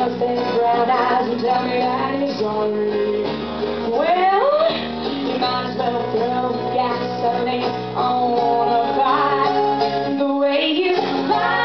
those big brown eyes and tell me that you're sorry. Well, you might as well throw gasoline on a fire the way you lie.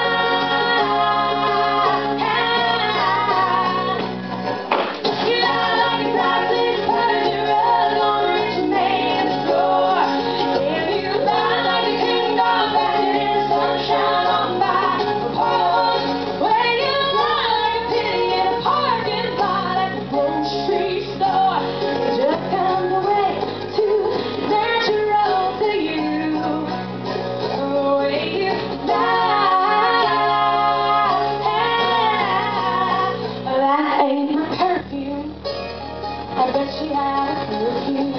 You lie like a priceless pleasure rug on a rich man's floor. If you lie like a king dog basking in the sunshine on by the porch. Well, you lie like a penny in a parking lot at the grocery store. It just comes away too natural to you, the way you lie. That ain't my perfume. I bet she had a perfume.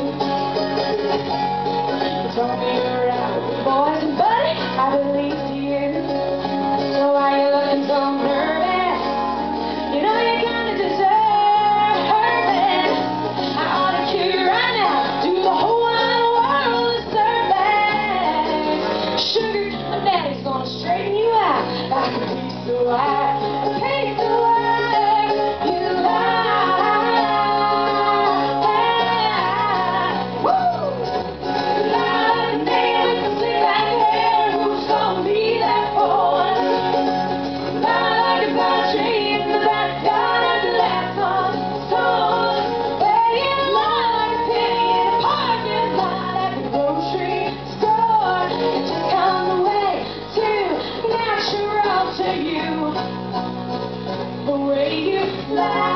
You told me you were out with the boys, and buddy, I believed you. So why you looking so nervous? You know you kinda deserve it. I ought to kill you right now, do the whole wide world a service. Sugar, my daddy's gonna straighten you out like a piece of wire. A piece of wire, you lie. Woo! Lie like a nail with the slick back hair. Who's gonna be there for us? Lie like a pine tree in the backyard at the last on store. Well, you lie like a penny in a parking lot at the grocery store. It just comes away too natural to you, the way you lie.